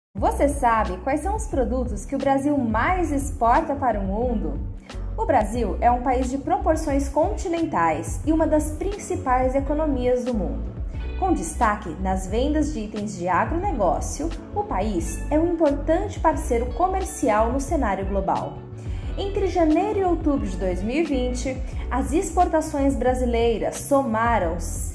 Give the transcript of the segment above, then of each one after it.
Você sabe quais são os produtos que o Brasil mais exporta para o mundo? O Brasil é um país de proporções continentais e uma das principais economias do mundo. Com destaque nas vendas de itens de agronegócio, o país é um importante parceiro comercial no cenário global. Entre janeiro e outubro de 2020, as exportações brasileiras somaram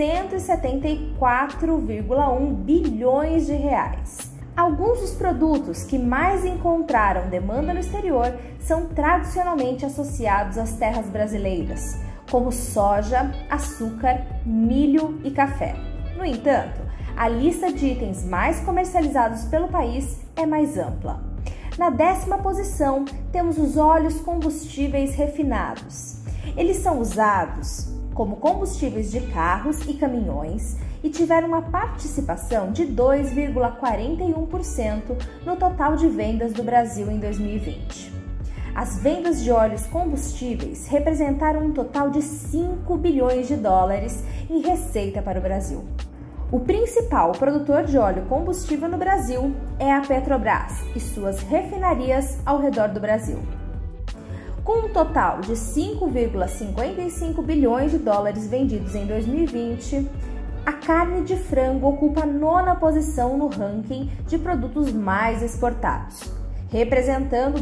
174,1 bilhões de reais. Alguns dos produtos que mais encontraram demanda no exterior são tradicionalmente associados às terras brasileiras, como soja, açúcar, milho e café. No entanto, a lista de itens mais comercializados pelo país é mais ampla. Na 10ª posição, temos os óleos combustíveis refinados. Eles são usados como combustíveis de carros e caminhões e tiveram uma participação de 2,41% no total de vendas do Brasil em 2020. As vendas de óleos combustíveis representaram um total de 5 bilhões de dólares em receita para o Brasil. O principal produtor de óleo combustível no Brasil é a Petrobras e suas refinarias ao redor do Brasil. Com um total de 5,55 bilhões de dólares vendidos em 2020, a carne de frango ocupa a 9ª posição no ranking de produtos mais exportados, representando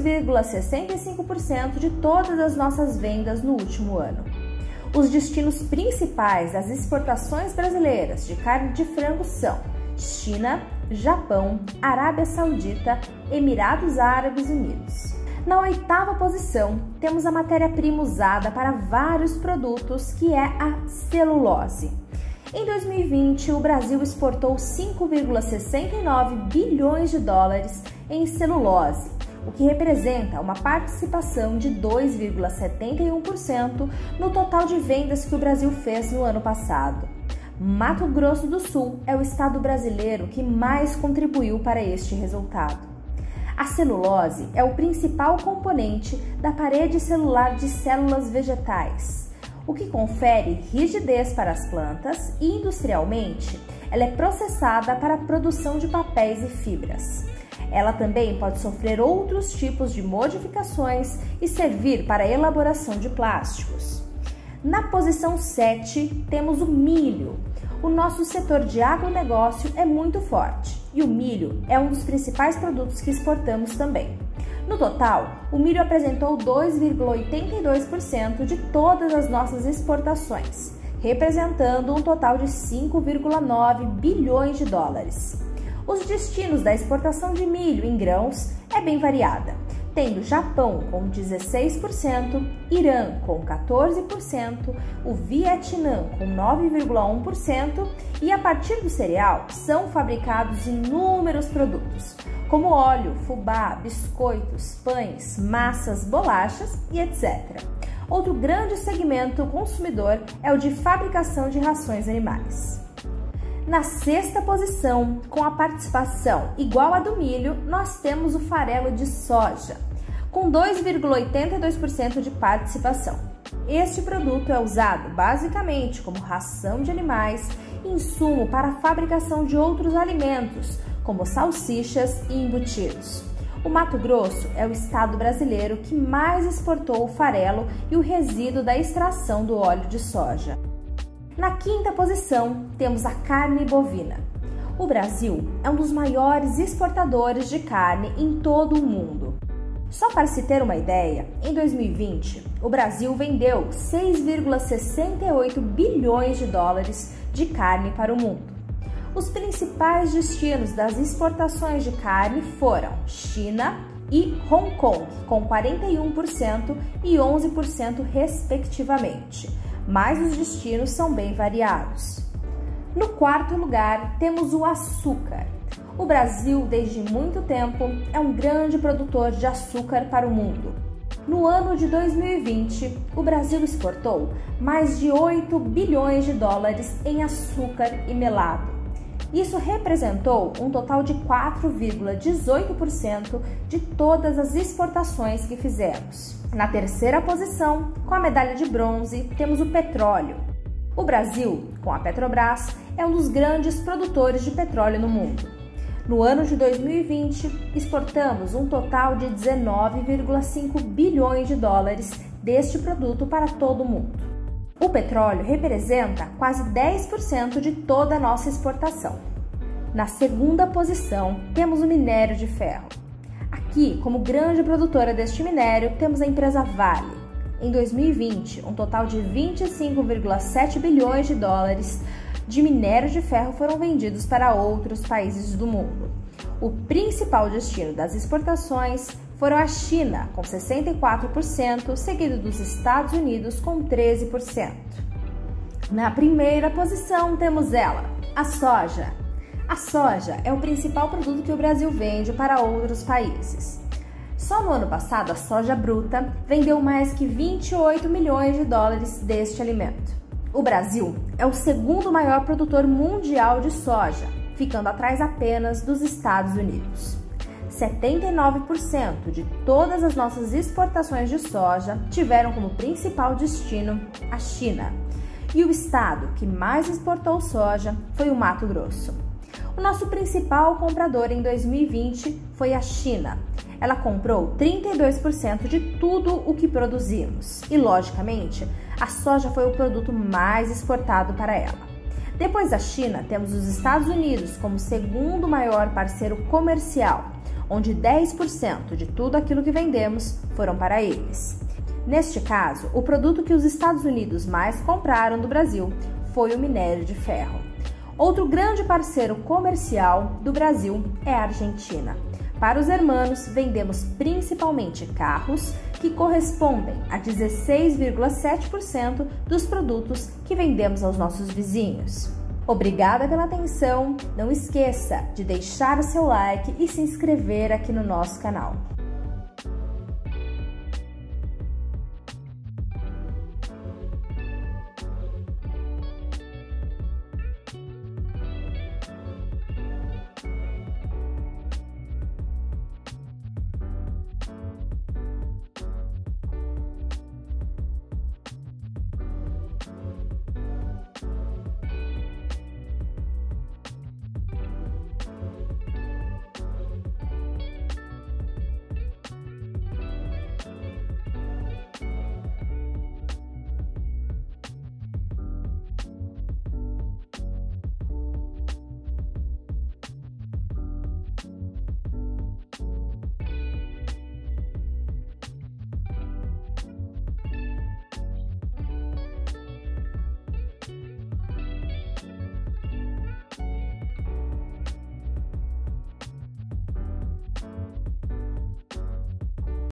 2,65% de todas as nossas vendas no último ano. Os destinos principais das exportações brasileiras de carne de frango são China, Japão, Arábia Saudita, Emirados Árabes Unidos. Na 8ª posição, temos a matéria-prima usada para vários produtos, que é a celulose. Em 2020, o Brasil exportou 5,69 bilhões de dólares em celulose, o que representa uma participação de 2,71% no total de vendas que o Brasil fez no ano passado. Mato Grosso do Sul é o estado brasileiro que mais contribuiu para este resultado. A celulose é o principal componente da parede celular de células vegetais, o que confere rigidez para as plantas e, industrialmente, ela é processada para a produção de papéis e fibras. Ela também pode sofrer outros tipos de modificações e servir para a elaboração de plásticos. Na posição 7, temos o milho. O nosso setor de agronegócio é muito forte e o milho é um dos principais produtos que exportamos também. No total, o milho apresentou 2,82% de todas as nossas exportações, representando um total de 5,9 bilhões de dólares. Os destinos da exportação de milho em grãos é bem variada, tendo Japão com 16%, Irã com 14%, o Vietnã com 9,1% e a partir do cereal são fabricados inúmeros produtos, como óleo, fubá, biscoitos, pães, massas, bolachas e etc. Outro grande segmento consumidor é o de fabricação de rações animais. Na 6ª posição, com a participação igual à do milho, nós temos o farelo de soja, com 2,82% de participação. Este produto é usado basicamente como ração de animais e insumo para a fabricação de outros alimentos, como salsichas e embutidos. O Mato Grosso é o estado brasileiro que mais exportou o farelo e o resíduo da extração do óleo de soja. Na 5ª posição, temos a carne bovina. O Brasil é um dos maiores exportadores de carne em todo o mundo. Só para se ter uma ideia, em 2020, o Brasil vendeu 6,68 bilhões de dólares de carne para o mundo. Os principais destinos das exportações de carne foram China e Hong Kong, com 41% e 11% respectivamente. Mas os destinos são bem variados. No 4º lugar, temos o açúcar. O Brasil, desde muito tempo, é um grande produtor de açúcar para o mundo. No ano de 2020, o Brasil exportou mais de 8 bilhões de dólares em açúcar e melado. Isso representou um total de 4,18% de todas as exportações que fizemos. Na 3ª posição, com a medalha de bronze, temos o petróleo. O Brasil, com a Petrobras, é um dos grandes produtores de petróleo no mundo. No ano de 2020, exportamos um total de 19,5 bilhões de dólares deste produto para todo o mundo. O petróleo representa quase 10% de toda a nossa exportação. Na segunda posição, temos o minério de ferro. Aqui, como grande produtora deste minério, temos a empresa Vale. Em 2020, um total de 25,7 bilhões de dólares de minério de ferro foram vendidos para outros países do mundo. O principal destino das exportações foram a China, com 64%, seguido dos Estados Unidos, com 13%. Na primeira posição, temos ela, a soja. A soja é o principal produto que o Brasil vende para outros países. Só no ano passado, a soja bruta vendeu mais que 28 milhões de dólares deste alimento. O Brasil é o segundo maior produtor mundial de soja, ficando atrás apenas dos Estados Unidos. 79% de todas as nossas exportações de soja tiveram como principal destino a China. E o estado que mais exportou soja foi o Mato Grosso. O nosso principal comprador em 2020 foi a China. Ela comprou 32% de tudo o que produzimos e, logicamente, a soja foi o produto mais exportado para ela. Depois da China, temos os Estados Unidos como segundo maior parceiro comercial, onde 10% de tudo aquilo que vendemos foram para eles. Neste caso, o produto que os Estados Unidos mais compraram do Brasil foi o minério de ferro. Outro grande parceiro comercial do Brasil é a Argentina. Para os hermanos, vendemos principalmente carros, que correspondem a 16,7% dos produtos que vendemos aos nossos vizinhos. Obrigada pela atenção, não esqueça de deixar o seu like e se inscrever aqui no nosso canal.